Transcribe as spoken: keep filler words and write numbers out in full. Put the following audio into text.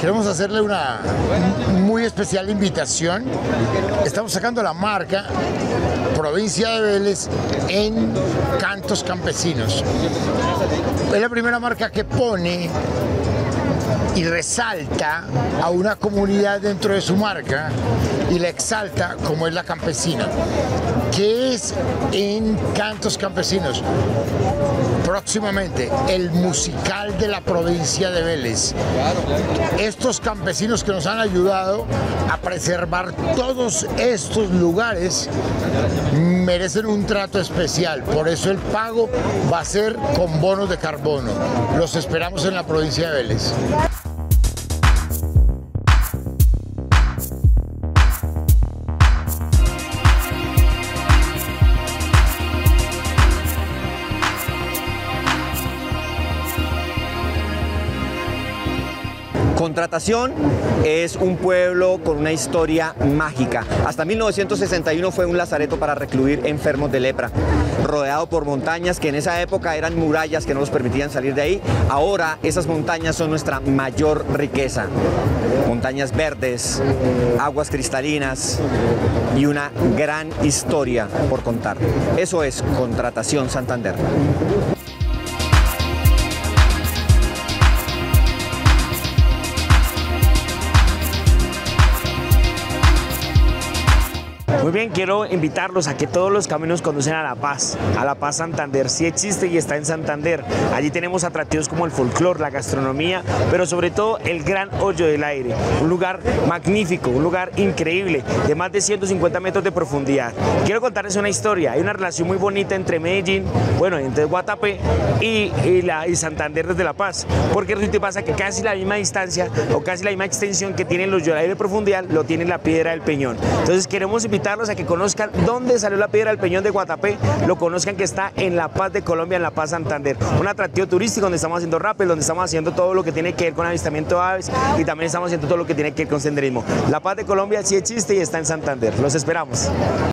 queremos hacerle una muy especial invitación. Estamos sacando la marca Provincia de Vélez en cantos campesinos. Es la primera marca que pone y resalta a una comunidad dentro de su marca y la exalta como es la campesina. ¿Qué es en Cantos Campesinos? Próximamente, el musical de la provincia de Vélez. Estos campesinos que nos han ayudado a preservar todos estos lugares merecen un trato especial. Por eso el pago va a ser con bonos de carbono. Los esperamos en la provincia de Vélez. Contratación es un pueblo con una historia mágica. Hasta mil novecientos sesenta y uno fue un lazareto para recluir enfermos de lepra, rodeado por montañas que en esa época eran murallas que no los permitían salir de ahí. Ahora esas montañas son nuestra mayor riqueza. Montañas verdes, aguas cristalinas y una gran historia por contar. Eso es Contratación Santander. Muy bien, quiero invitarlos a que todos los caminos conducen a La Paz. A La Paz Santander sí existe y está en Santander. Allí tenemos atractivos como el folclore, la gastronomía, pero sobre todo el Gran Hoyo del Aire. Un lugar magnífico, un lugar increíble, de más de ciento cincuenta metros de profundidad. Quiero contarles una historia. Hay una relación muy bonita entre Medellín, bueno, entre Guatapé y, y, la, y Santander desde La Paz. Porque resulta y pasa que casi la misma distancia o casi la misma extensión que tienen los Hoyo del Aire de profundidad lo tiene la Piedra del Peñón. Entonces queremos invitar a que conozcan dónde salió la Piedra del Peñón de Guatapé, lo conozcan que está en La Paz de Colombia, en La Paz Santander, un atractivo turístico donde estamos haciendo rappel, donde estamos haciendo todo lo que tiene que ver con avistamiento de aves y también estamos haciendo todo lo que tiene que ver con senderismo. La Paz de Colombia sí existe y está en Santander, los esperamos.